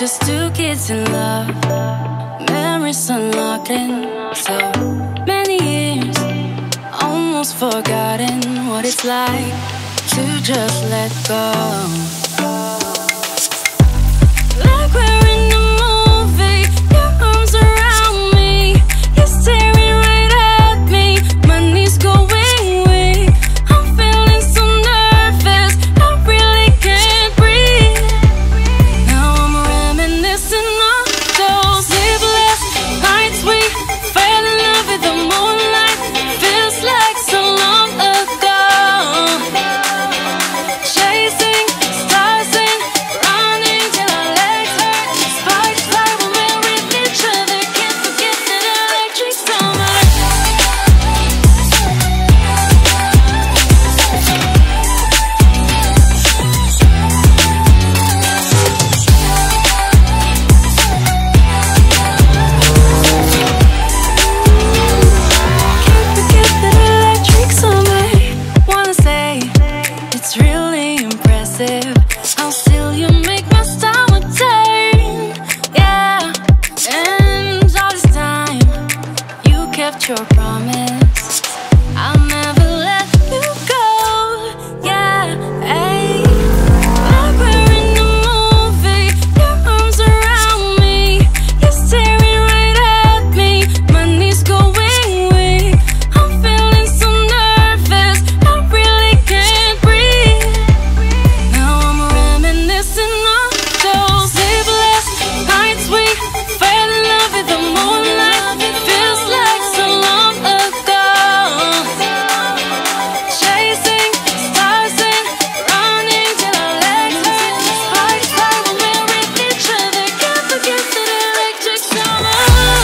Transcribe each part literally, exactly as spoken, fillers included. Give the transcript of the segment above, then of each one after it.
Just two kids in love, memories unlocking. So many years, almost forgotten what it's like to just let go. Like we're in a movie, your arms around me, you're staring right at me, my knees going weak. I'm feeling so nervous, I really can't breathe. Now I'm reminiscing on those sleepless nights we fell in love with the moonlight. Feels like so long ago. Chasing stars and running till our legs hurt. Sparks fly when we're with each other. Can't forget that electric summer. Can't forget that electric summer. Wanna say it's really impressive how still you make my stomach turn. Yeah, and all this time you kept your promise. I'll never let you go. Yeah, hey. Like we're in a movie, your arms around me, you're staring right at me, my knees going weak. I'm feeling so nervous, I really can't breathe. Now I'm reminiscing on those sleepless nights we fell in love with the moonlight. It feels like so long ago. Chasing stars and running till our legs hurt. Sparks fly when we're with each other. Can't forget that electric summer.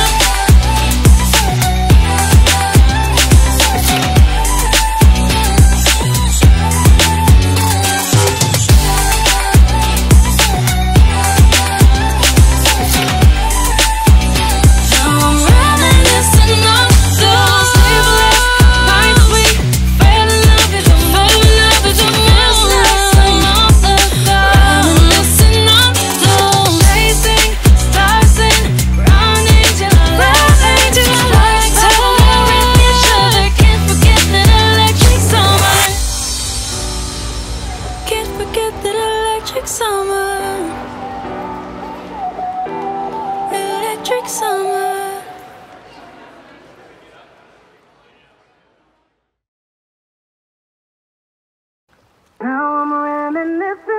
Now I'm reminiscing on those sleepless nights we fell in love with the fell in love with the moonlight. So long ago. Reminiscing on those chasing stars and running till our legs hurt. Sparks fly when we're with each other. Can't forget that electric summer. Can't forget that electric summer. Electric summer. Now I'm reminiscing